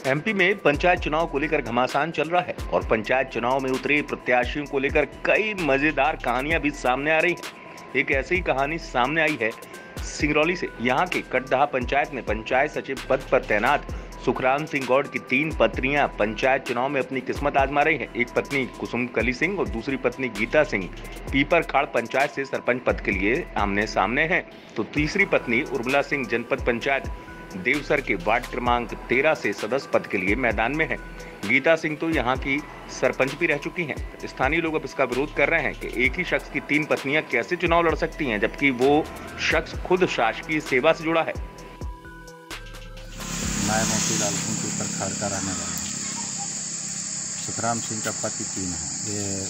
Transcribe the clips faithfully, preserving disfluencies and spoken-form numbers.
MP में पंचायत चुनाव को लेकर घमासान चल रहा है और पंचायत चुनाव में उतरे प्रत्याशियों को लेकर कई मजेदार कहानियां भी सामने आ रही हैं। एक ऐसी ही कहानी सामने आई है सिंगरौली से। यहां के कटदहा पंचायत में पंचायत सचिव पद पर तैनात सुखराम सिंह गौड़ की तीन पत्नियां पंचायत चुनाव में अपनी किस्मत आजमा रही हैं। एक पत्नी कुसुम कली सिंह और दूसरी पत्नी गीता सिंह पीपर खाड़ पंचायत से सरपंच पद के लिए आमने सामने हैं, तो तीसरी पत्नी उर्मिला सिंह जनपद पंचायत देवसर के वार्ड क्रमांक तेरह से सदस्य पद के लिए मैदान में हैं। गीता सिंह तो यहां की सरपंच भी रह चुकी हैं। स्थानीय लोग अब इसका विरोध कर रहे हैं कि एक ही शख्स की तीन पत्नियां कैसे चुनाव लड़ सकती हैं, जबकि वो शख्स खुद शासकीय सेवा से जुड़ा है। मैं मोतीलाल सिंह पीपर खाड़ का रहने वाला हूँ। सुखराम सिंह का पति तीन है, ये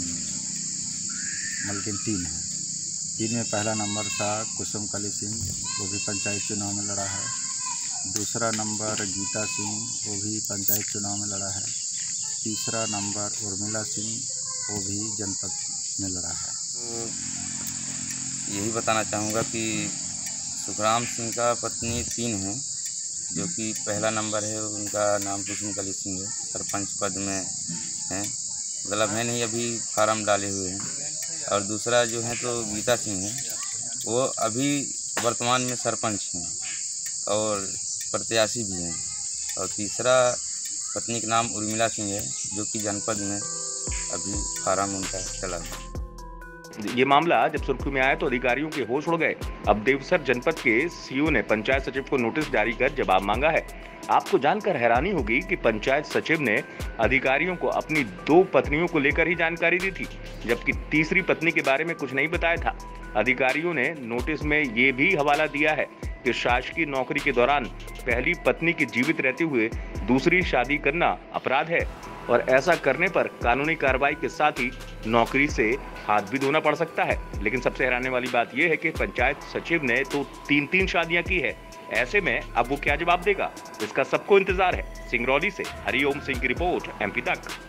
मलकिन तीन है। तीन में पहला नंबर था कुसुम कली सिंह, वो भी पंचायत चुनाव में लड़ा है। दूसरा नंबर गीता सिंह, वो भी पंचायत चुनाव में लड़ा है। तीसरा नंबर उर्मिला सिंह, वो भी जनपद में लड़ा है। तो यही बताना चाहूँगा कि सुखराम सिंह का पत्नी तीन हैं, जो कि पहला नंबर है उनका नाम कुसुम कली सिंह है, सरपंच पद में हैं, मतलब है नहीं, अभी फार्म डाले हुए हैं। और दूसरा जो है तो गीता सिंह है, वो अभी वर्तमान में सरपंच हैं और प्रत्याशी भी हैं। और तीसरा पत्नी का नाम उर्मिला सिंह है, जो कि जनपद में अभी फार्म उनका चला है। ये मामला जब सुर्खियों में आया तो अधिकारियों के होश उड़ गए। अब देवसर जनपद के सीओ ने पंचायत सचिव को नोटिस जारी कर जवाब मांगा है। आपको जानकर हैरानी होगी कि पंचायत सचिव ने अधिकारियों को अपनी दो पत्नियों को लेकर ही जानकारी दी थी, जबकि तीसरी पत्नी के बारे में कुछ नहीं बताया था। अधिकारियों ने नोटिस में ये भी हवाला दिया है कि शासकीय नौकरी के दौरान पहली पत्नी की जीवित रहते हुए दूसरी शादी करना अपराध है और ऐसा करने पर कानूनी कार्रवाई के साथ ही नौकरी से हाथ भी धोना पड़ सकता है। लेकिन सबसे हैरानी वाली बात यह है कि पंचायत सचिव ने तो तीन तीन शादियां की है। ऐसे में अब वो क्या जवाब देगा, इसका सबको इंतजार है। सिंगरौली से हरिओम सिंह की रिपोर्ट, एमपी तक।